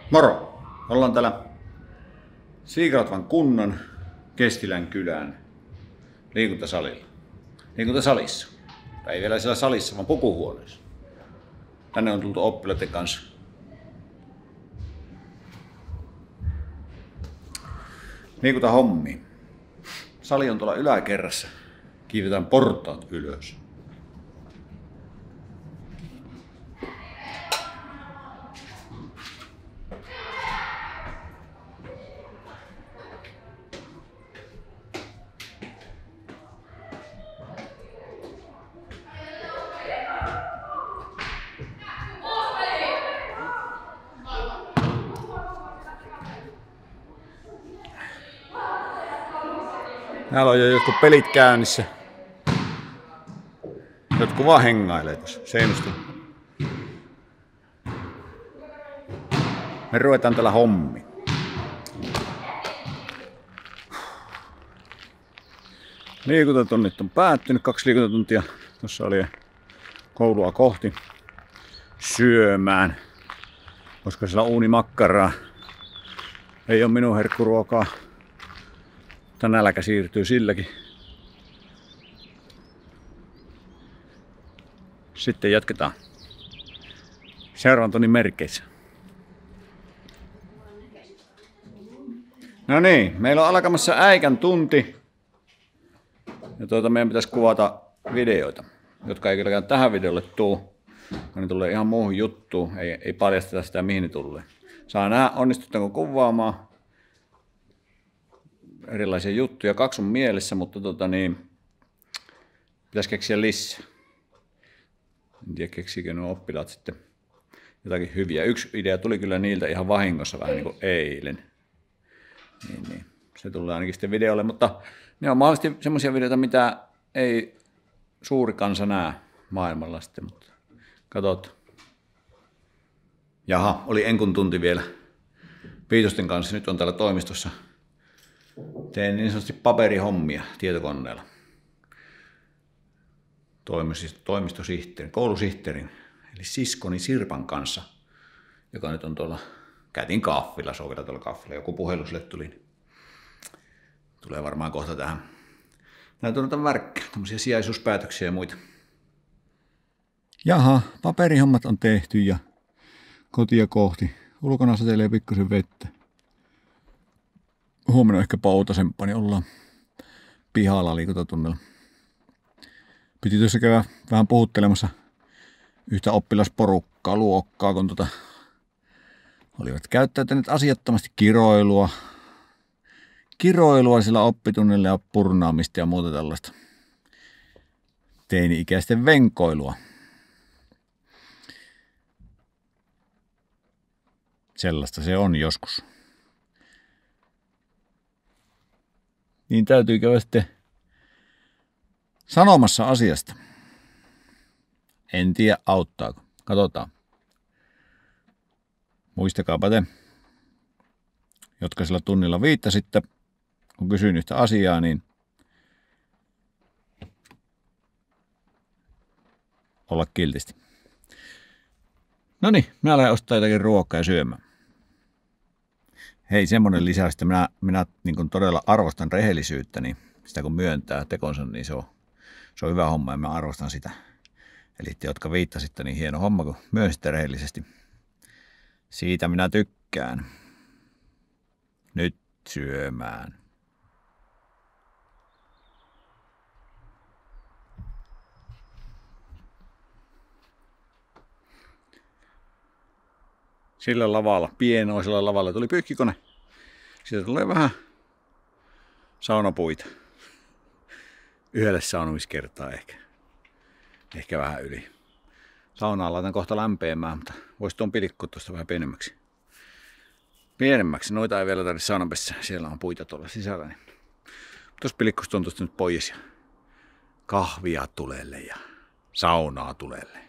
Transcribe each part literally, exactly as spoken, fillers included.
Moro! Ollaan täällä Siikalatvan kunnan Kestilän kylän liikuntasalilla. Liikuntasalissa. Tai ei vielä siellä salissa, vaan pukuhuoneessa. Tänne on tultu oppilaiden kanssa. Liikuntahommiin. Sali on tuolla yläkerrassa. Kiivetään portaat ylös. Täällä on jo jotkut pelit käynnissä. Jotkut vaan hengailee tuossa seinästä. Me ruvetaan tällä hommi. Liikuntatunnit on päättynyt, kaksi liikuntatuntia. Tuossa oli koulua kohti syömään, koska siellä on uunimakkaraa. Ei ole minun herkkuruokaa. Mutta nälkä siirtyy silläkin. Sitten jatketaan seuraavan tunnin merkeissä. No niin, meillä on alkamassa äikän tunti. Ja tuota, meidän pitäisi kuvata videoita, jotka ei kylläkään tähän videolle tuu. Ne tulee ihan muuhun juttuun, ei, ei paljasteta sitä mihin ne tulee. Saa nähdä, onnistutaanko kuvaamaan erilaisia juttuja. Kaksi on mielessä, mutta tota niin, pitäisi keksiä lisää. En tiedä, keksikö nuo oppilaat sitten jotakin hyviä. Yksi idea tuli kyllä niiltä ihan vahingossa vähän niin kuin eilen. Niin, niin. Se tulee ainakin sitten videolle, mutta ne on mahdollisesti semmoisia videoita, mitä ei suuri kansa näe maailmalla sitten, mutta katsotaan. Jaha, oli enkun tunti vielä Viitosten kanssa. Nyt on täällä toimistossa. Teen niin sanotusti paperihommia tietokoneella. Toimistosihteerin, koulusihteerin, eli siskoni Sirpan kanssa, joka nyt on tuolla, käytiin kahvilla, se on vielä tuolla kahvilla, joku puhelu sille tuli. Tulee varmaan kohta tähän. Näytyy noita värkkejä, tämmöisiä sijaisuuspäätöksiä ja muita. Jaha, paperihommat on tehty ja kotia kohti. Ulkona satelee pikkusen vettä. Huomenna ehkä poutasempaa, niin ollaan pihalla liikuntatunnilla. Piti tuossa käydä vähän puhuttelemassa yhtä oppilasporukkaa, luokkaa, kun tota, olivat käyttäytyneet asiattomasti kiroilua. Kiroilua sillä oppitunnilla ja purnaamista ja muuta tällaista. Teini-ikäisten venkoilua. Sellaista se on joskus. Niin täytyy käydä sitten sanomassa asiasta. En tiedä auttaako. Katsotaan. Muistakaapa te, jotka sillä tunnilla viittasitte, kun kysyin yhtä asiaa, niin olla kiltisti. Noniin, minä lähden ostaa jotakin ruokaa ja syömään. Hei, semmoinen lisäys, että minä, minä niin kuin todella arvostan rehellisyyttä, niin sitä kun myöntää tekonsa, niin se on, se on hyvä homma ja minä arvostan sitä. Eli te, jotka viittasitte, niin hieno homma, kun myönsitte rehellisesti. Siitä minä tykkään. Nyt syömään. Sillä lavalla, pienoisella lavalla tuli pyykkikone. Siitä tulee vähän saunapuita. Yhdelle saunomiskertaa ehkä. Ehkä vähän yli. Saunaan laitan kohta lämpeämään, mutta voisi tuon pilkkua tuosta vähän pienemmäksi. Pienemmäksi. Noita ei vielä tarvitse saunapessä. Siellä on puita tuolla sisällä. Niin. Tuossa pilkkusta on tuosta nyt pois ja kahvia tulelle ja saunaa tulelle.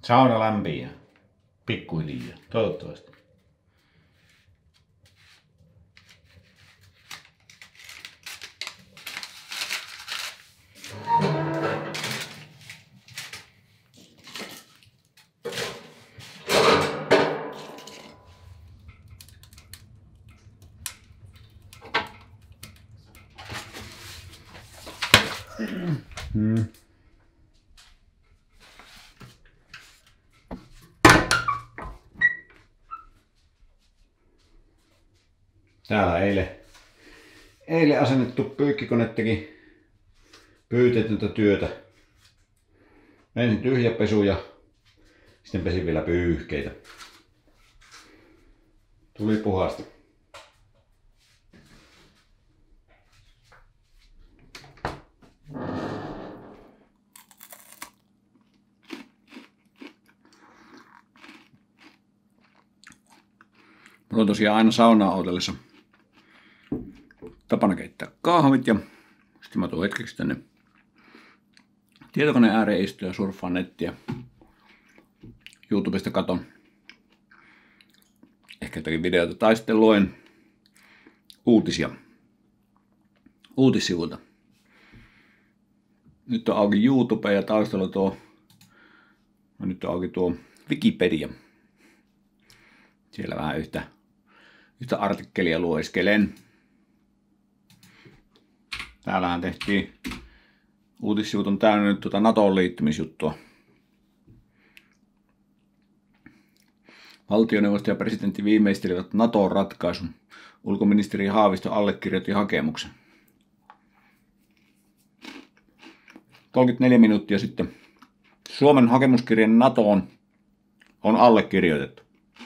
Sauna lämpiää. Pikkuhiljaa. Toivottavasti. Hmm. Täällä eilen, eilen asennettu pyykkikone teki pyytetöntä työtä. Ensin tyhjäpesu ja sitten pesin vielä pyyhkeitä. Tuli puhasta. Mulla on tosiaan aina saunaa odotellessa tapana keittää kahvit ja sitten mä tuun hetkeksi tänne tietokoneen ääreen istua ja surffaan nettiä. YouTubesta katon ehkä jotakin videota tai sitten luen uutisia uutissivuilta. Nyt on auki YouTube ja taustalla tuo, no nyt on auki tuo Wikipedia. Siellä vähän yhtä, yhtä artikkelia lueskelen. Täällähän tehtiin, uutissivut on täynnä nyt tuota NATOon liittymisjuttua. Valtioneuvosto ja presidentti viimeistelivät NATOon ratkaisun. Ulkoministeri Haavisto allekirjoitti hakemuksen. kolmekymmentäneljä minuuttia sitten Suomen hakemuskirja NATOon on allekirjoitettu.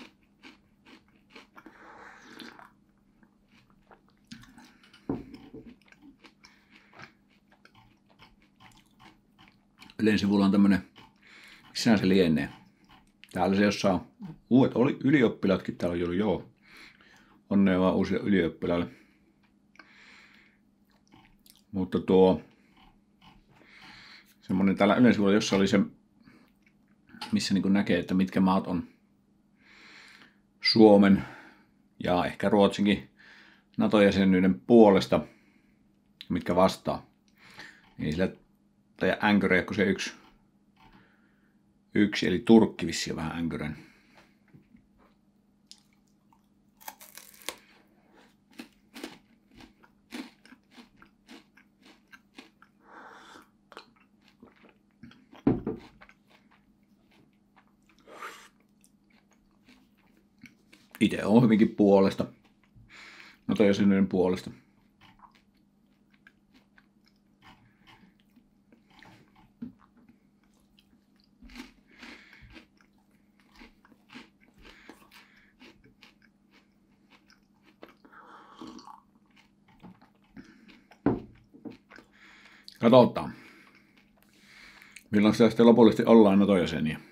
Ylen sivulla on tämmönen, missä se lienee. Täällä se jossain uudet oli ylioppilaatkin täällä on ollut, joo. Onnea vaan uusille ylioppilaille. Mutta tuo semmonen täällä Ylen sivulla, jossa oli se, missä niin näkee, että mitkä maat on Suomen ja ehkä Ruotsinkin NATO-jäsenyyden puolesta, mitkä vastaa. Niin sillä tai änkyrä, kun se yksi, yksi eli Turkki vissiin vähän änkyrän. Itse on hyvinkin puolesta. NATO-jäsenyyden puolesta. Katsotaan, milloin sitä sitten lopullisesti ollaan NATO-jäseniä.